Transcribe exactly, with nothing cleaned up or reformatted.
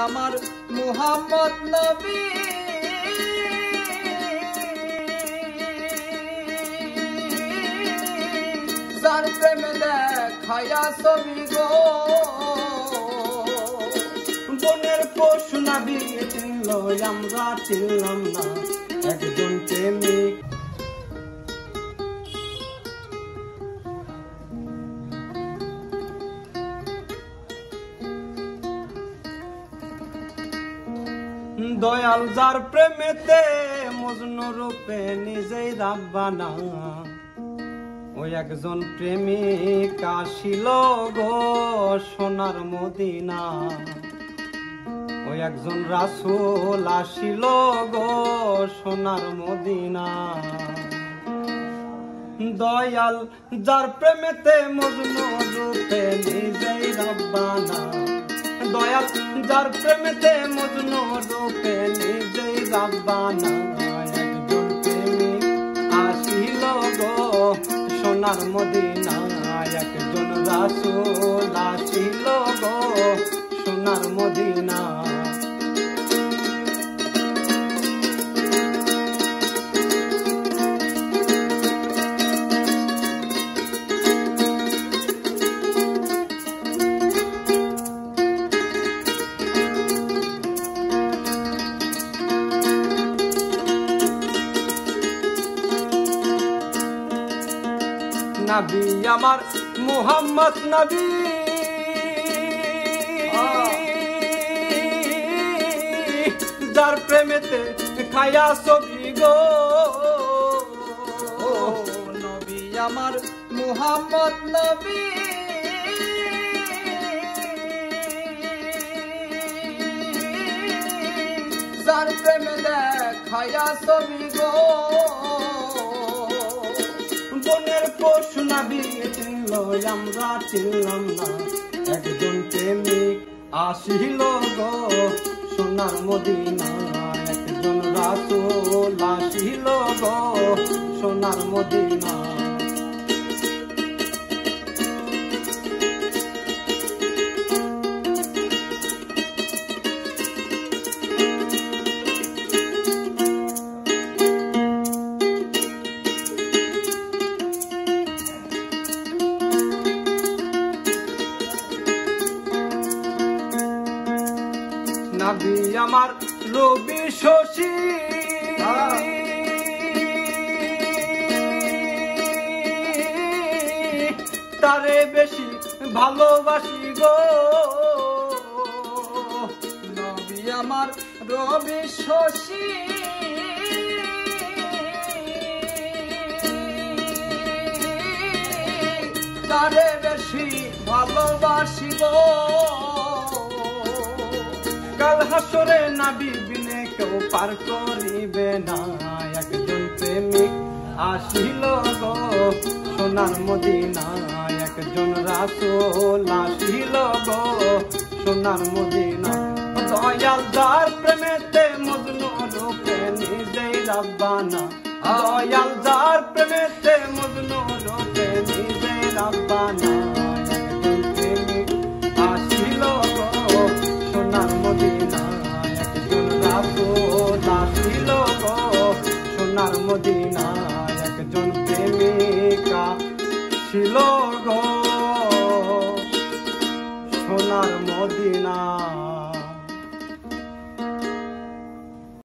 আমার মুহাম্মদ নবী যার প্রেমে দেখায়া ছবি গো বনের পশু নবী চিনল আমরা চিনলাম না একজন প্রেমিক। দয়াল যার প্রেমেতে মজনু রূপে নিজেই রাব্বানা ওই একজন প্রেমিক আসিল গো সোনার মদিনা ওই একজন রাসূল আসিল গো সোনার মদিনা। দয়াল যার প্রেমেতে মজনু রূপে নিজেই রাব্বানা দয়াল যার প্রেমেতে মজনু রূপে নিজেই রাব্বানা একজন প্রেমিক আসিল গো সোনার মদিনা একজন রাসূল আসিল গো সোনার মদিনা। নবী আমার মুহাম্মদ নবী যার প্রেমেতে খায়া ছবি গো নবী আমার মুহাম্মদ নবী যার প্রেমে দেখায়া ছবি গো বনের পশু নবী চিনল আমরা চিনলাম না একজন প্রেমিক আসিল গো সোনার মদিনা একজন রাসূল আসিল গো সোনার মদিনা। নবী আমার রবি শশী তারে বেশি ভালোবাসি গো নবী আমার রবি শশী তারে বেশি ভালোবাসি গো কাল হাসরে নবী বিনে কেউ পার করিবে না একজন প্রেমিক আসিল গো সোনার মদিনা একজন রাসূল আসিল গো সোনার মদিনা। দয়াল যার প্রেমেতে মজনু রূপে নিজেই রাব্বানা দয়াল যার প্রেমেতে মজনু রূপে নিজেই রাব্বানা